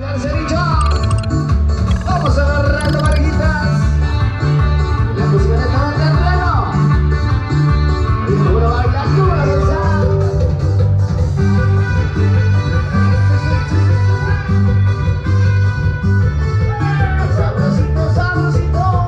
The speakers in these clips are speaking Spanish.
Vamos agarrando parejitas. La música de todo terreno. Y puro bailar con la danza. Sabrosito, sabrosito.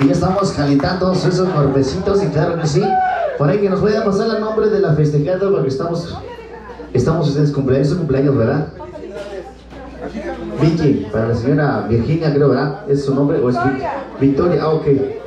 Y ya estamos calentando esos cuerpecitos y claro que sí. Por ahí que nos pueda pasar el nombre de la festejada porque estamos ustedes cumpleaños, su cumpleaños, ¿verdad? Vicky, para la señora Virginia creo, ¿verdad? ¿Es su nombre o es Victoria? Ah, ok.